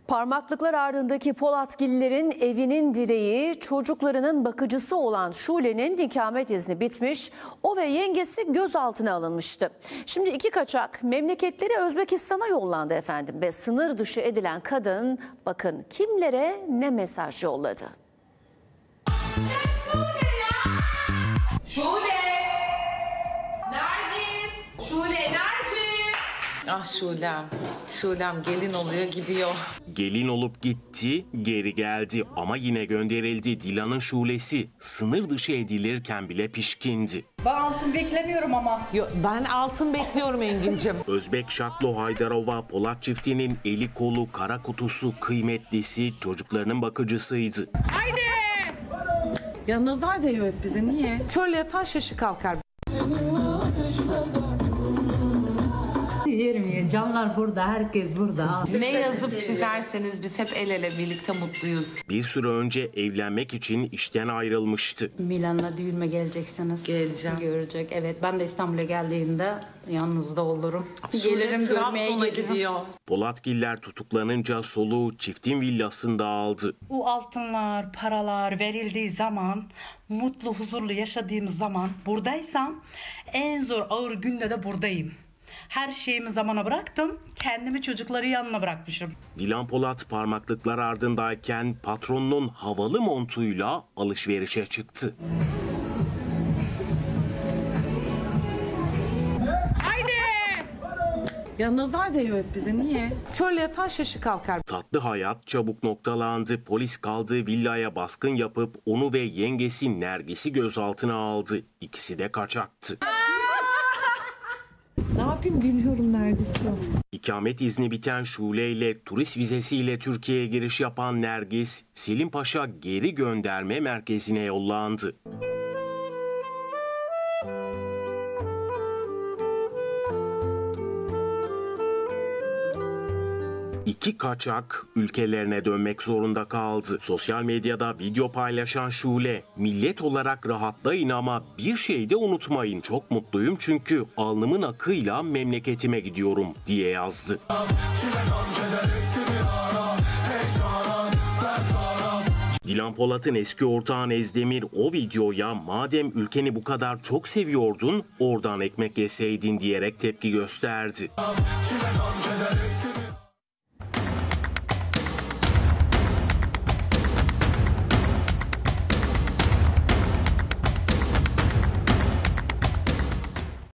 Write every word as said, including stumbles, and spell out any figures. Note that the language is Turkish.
Parmaklıklar ardındaki Polatgillerin evinin direği, çocuklarının bakıcısı olan Şule'nin ikamet izni bitmiş, o ve yengesi gözaltına alınmıştı. Şimdi iki kaçak memleketleri Özbekistan'a yollandı efendim ve sınır dışı edilen kadın bakın kimlere ne mesaj yolladı. Şule! Nergis! Şule enerji! Ah Şulem, Şulem gelin oluyor gidiyor. Gelin olup gitti, geri geldi ama yine gönderildi. Dilan'ın Şulesi sınır dışı edilirken bile pişkindi. Ben altın beklemiyorum ama. Yo, ben altın bekliyorum Engin'cim. Özbek Şaklo Haydarova Polat çiftinin eli kolu kara kutusu kıymetlisi çocuklarının bakıcısıydı. Haydi! Ya nazar değiyor hep bize, niye? Körle yatan şaşı kalkar. Yerim ya, canlar burada, herkes burada. Ne yazıp çizerseniz biz hep el ele birlikte mutluyuz. Bir süre önce evlenmek için işten ayrılmıştı. Milan'la düğünüme geleceksiniz. Geleceğim. Görecek. Evet, ben de İstanbul'a geldiğimde yanınızda olurum. Gelirim, Şule görmeye Trabzon'a gelirim. gidiyor. Polatgiller tutuklanınca soluğu çiftin villasında aldı. Bu altınlar, paralar verildiği zaman, mutlu, huzurlu yaşadığımız zaman buradaysam en zor ağır günde de buradayım. Her şeyimi zamana bıraktım, kendimi çocukları yanına bırakmışım. Dilan Polat parmaklıklar ardındayken patronunun havalı montuyla alışverişe çıktı. Ya nazar değiyor hep bize, niye? Körle yatan şaşı kalkar. Tatlı hayat çabuk noktalandı. Polis kaldığı villaya baskın yapıp onu ve yengesi Nergis'i gözaltına aldı. İkisi de kaçaktı. Ne yapayım bilmiyorum neredeyse. İkamet izni biten Şule ile turist vizesiyle Türkiye'ye giriş yapan Nergis, Selim Paşa geri gönderme merkezine yollandı. İki kaçak ülkelerine dönmek zorunda kaldı. Sosyal medyada video paylaşan Şule, millet olarak rahatlayın ama bir şey de unutmayın. Çok mutluyum çünkü alnımın akıyla memleketime gidiyorum diye yazdı. Dilan Polat'ın eski ortağı Nezdemir o videoya madem ülkeni bu kadar çok seviyordun oradan ekmek yeseydin diyerek tepki gösterdi.